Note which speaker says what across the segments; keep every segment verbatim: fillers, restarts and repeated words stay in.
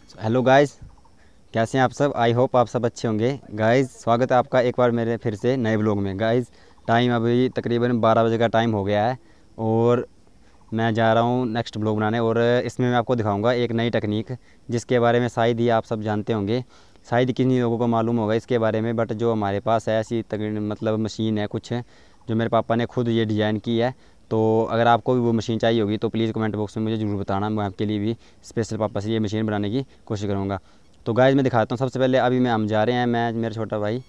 Speaker 1: Hello guys, कैसे हैं आप सब। आई होप आप सब अच्छे होंगे। गाइस स्वागत है आपका एक बार मेरे फिर से नए ब्लॉग में। गाइस टाइम अभी तकरीबन बारह बजे का टाइम हो गया है और मैं जा रहा हूँ नेक्स्ट ब्लॉग बनाने। और इसमें मैं आपको दिखाऊंगा एक नई टेक्निक जिसके बारे में शायद ही आप सब जानते होंगे, शायद किन्हीं लोगों को मालूम होगा इसके बारे में। बट जो हमारे पास है ऐसी मतलब मशीन है कुछ जो मेरे पापा ने खुद ये डिज़ाइन की है। तो अगर आपको भी वो मशीन चाहिए होगी तो प्लीज़ कमेंट बॉक्स में मुझे ज़रूर बताना, मैं आपके लिए भी स्पेशल पापा से ये मशीन बनाने की कोशिश करूँगा। तो गाइस मैं दिखाता हूँ। सबसे पहले अभी मैं हम जा रहे हैं, मैं मेरा छोटा भाई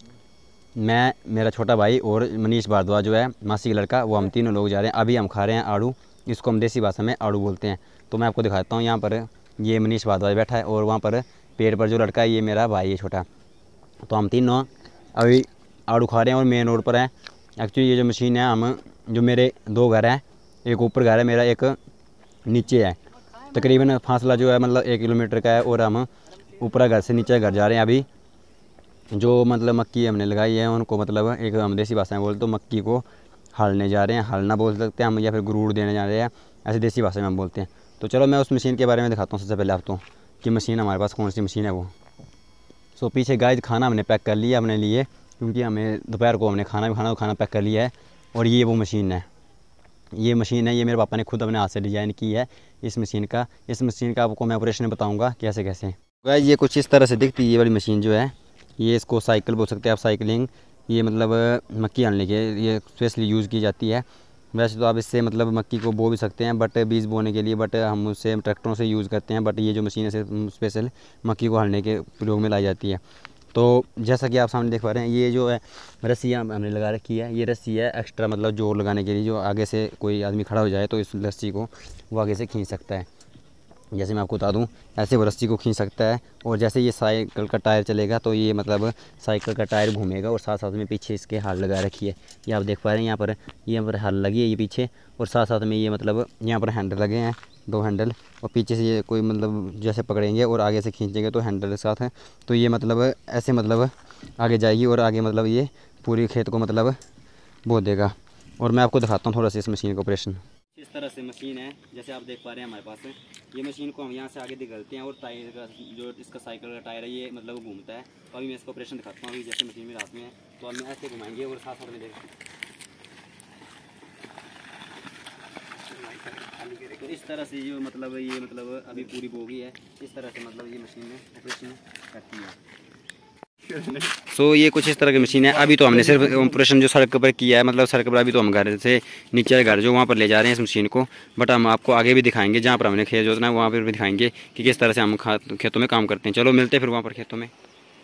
Speaker 1: मैं मेरा छोटा भाई और मनीष भारद्वाज जो है मासी का लड़का, वो हम तीनों लोग जा रहे हैं। अभी हम खा रहे हैं आड़ू, इसको हम देसी भाषा में आड़ू बोलते हैं। तो मैं आपको दिखाता हूँ, यहाँ पर ये मनीष भारद्वाज बैठा है और वहाँ पर पेड़ पर जो लड़का है ये मेरा भाई है छोटा। तो हम तीनों अभी आड़ू खा रहे हैं और मेन रोड पर है। एक्चुअली ये जो मशीन है, हम जो मेरे दो घर हैं, एक ऊपर घर है मेरा, एक नीचे है। तकरीबन फासला जो है मतलब एक किलोमीटर का है और हम ऊपर घर से नीचे घर जा रहे हैं। अभी जो मतलब मक्की हमने लगाई है उनको मतलब एक हम देसी भाषा में बोलते तो मक्की को हलने जा रहे हैं, हलना बोल सकते हैं हम, या फिर गुरूर देने जा रहे हैं, ऐसे देसी भाषा में हम बोलते हैं। तो चलो मैं उस मशीन के बारे में दिखाता हूँ सबसे पहले आपको कि मशीन हमारे पास कौन सी मशीन है वो। सो पीछे गाइस खाना हमने पैक कर लिया अपने लिए, क्योंकि हमें दोपहर को हमने खाना भी खाना तो खाना पैक कर लिया है। और ये वो मशीन है, ये मशीन है, ये मेरे पापा ने खुद अपने हाथ से डिज़ाइन की है इस मशीन का। इस मशीन का आपको मैं ऑपरेशन बताऊंगा कैसे कैसे। गाइस ये कुछ इस तरह से दिखती है ये वाली मशीन जो है, ये इसको साइकिल बोल सकते हैं आप, साइकिलिंग। ये मतलब मक्की आनने के ये स्पेशली यूज़ की जाती है। वैसे तो आप इससे मतलब मक्की को बो भी सकते हैं बट बीज बोने के लिए, बट हम उससे ट्रैक्टरों से यूज़ करते हैं। बट ये जो मशीन है स्पेशल मक्की को हलने के प्रयोग में लाई जाती है। तो जैसा कि आप सामने देख पा रहे हैं, ये जो है रस्सियाँ हमने लगा रखी है, ये रस्सी है एक्स्ट्रा मतलब जोर लगाने के लिए, जो आगे से कोई आदमी खड़ा हो जाए तो इस रस्सी को वो आगे से खींच सकता है। जैसे मैं आपको बता दूं, ऐसे वो रस्सी को खींच सकता है। और जैसे ये साइकिल का टायर चलेगा तो ये मतलब साइकिल का टायर घूमेगा और साथ साथ में पीछे इसके हल लगा रखी है। ये आप देख पा रहे हैं, यहाँ पर यहाँ पर हल लगी है ये पीछे, और साथ साथ में ये मतलब यहाँ पर हैंडल लगे हैं, दो हैंडल। और पीछे से ये कोई मतलब जैसे पकड़ेंगे और आगे से खींचेंगे तो हैंडल के साथ है, तो ये मतलब ऐसे मतलब आगे जाएगी और आगे मतलब ये पूरी खेत को मतलब बो देगा। और मैं आपको दिखाता हूँ थोड़ा सा इस मशीन का ऑपरेशन। इस तरह से मशीन है, जैसे आप देख पा रहे हैं हमारे पास ये मशीन को हम यहाँ से आगे निकलते हैं और टायर का जो इसका साइकिल का टायर है ये मतलब घूमता है। तो अभी मैं इसका ऑपरेशन दिखाता हूँ। अभी जैसे मशीन मेरे हाथ में है तो अब मैं ऐसे घुमाएंगे और साथ साथ में देखते तो इस तरह से ये मतलब ये मतलब अभी पूरी बोगी है, इस तरह से मतलब ये मशीन में ऑपरेशन करती है। सो so, ये कुछ इस तरह की मशीन है। अभी तो हमने सिर्फ ऑपरेशन जो सड़क पर किया है, मतलब सड़क पर अभी तो हम घर से नीचे घर जो वहाँ पर ले जा रहे हैं इस मशीन को। बट हम आपको आगे भी दिखाएंगे जहाँ पर हमने खेत जोतना है वहाँ पर भी दिखाएंगे कि किस तरह से हम खेतों में काम करते हैं। चलो मिलते हैं फिर वहाँ पर खेतों में।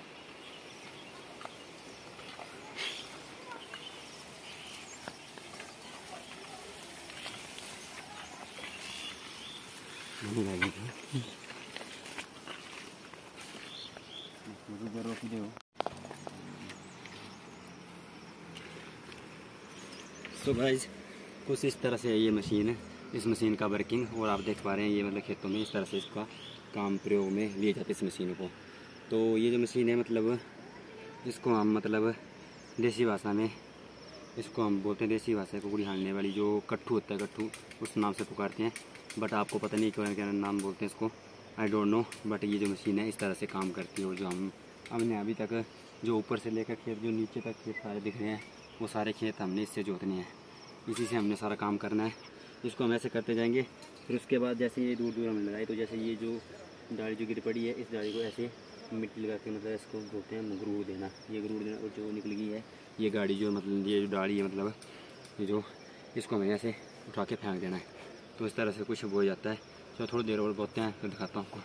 Speaker 1: सो गाइस कुछ इस तरह से है ये मशीन है, इस मशीन का वर्किंग। और आप देख पा रहे हैं ये मतलब खेतों में इस तरह से इसका काम प्रयोग में लिए जाते हैं इस मशीन को। तो ये जो मशीन है मतलब इसको हम मतलब देसी भाषा में इसको हम बोलते हैं, देसी भाषा कुकड़ी हारने वाली जो कट्ठू होता है, कट्ठू उस नाम से पुकारते हैं। बट आपको पता नहीं क्या क्या नाम बोलते हैं इसको, आई डोंट नो। बट ये जो मशीन है इस तरह से काम करती है। और जो हम हमने अभी तक जो ऊपर से लेकर खेत जो नीचे तक खेत सारे दिख रहे हैं वो सारे खेत हमने इससे जोतने हैं, इसी से हमने सारा काम करना है। इसको हम ऐसे करते जाएंगे। फिर उसके बाद जैसे ये दूर दूर हमने लगाई तो जैसे ये जो डाली जो गिर पड़ी है इस डाली को ऐसे मिट्टी लगा के मतलब इसको बोलते हैं गुरूर देना, ये गुरूर देना। और जो निकल गई है ये गाड़ी जो मतलब ये जो डाली है मतलब ये जो इसको हमें ऐसे उठा के फेंक देना है। तो इस तरह से कुछ हो जाता है। तो थोड़ी देर और बोलते हैं फिर दिखाता हूँ आपको।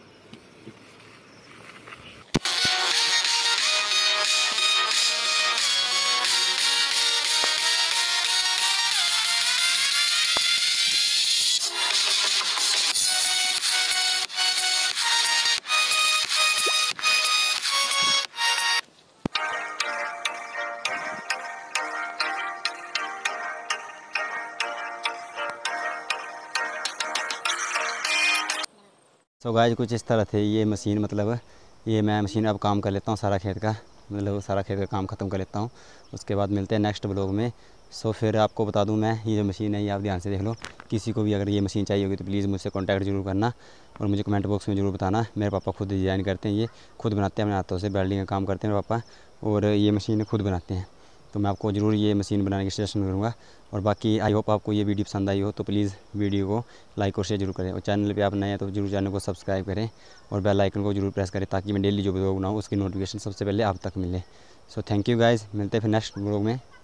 Speaker 1: तो गाइस कुछ इस तरह थे ये मशीन, मतलब ये मैं मशीन अब काम कर लेता हूँ सारा खेत का, मतलब सारा खेत का काम ख़त्म कर लेता हूँ। उसके बाद मिलते हैं नेक्स्ट ब्लॉग में। सो फिर आपको बता दूँ मैं, ये जो मशीन है ये आप ध्यान से देख लो। किसी को भी अगर ये मशीन चाहिए होगी तो प्लीज़ मुझसे कॉन्टैक्ट जरूर करना। और मुझे कमेंट बॉक्स में ज़रूर बताना। मेरे पापा खुद डिज़ाइन करते हैं, ये खुद बनाते हैं अपने हाथों से, वेल्डिंग का काम करते हैं मेरे पापा, और ये मशीन खुद बनाते हैं। तो मैं आपको ज़रूर ये मशीन बनाने की सजेशन करूँगा। और बाकी आई होप आपको ये वीडियो पसंद आई हो, तो प्लीज़ वीडियो को लाइक और शेयर जरूर करें, और चैनल पे आप नए हैं तो जरूर चैनल को सब्सक्राइब करें और बेल आइकन को जरूर प्रेस करें, ताकि मैं डेली जो व्लॉग बनाऊँ उसकी नोटिफिकेशन सबसे पहले आप तक मिले। सो थैंक यू गाइज़, मिलते हैं फिर नेक्स्ट व्लॉग में।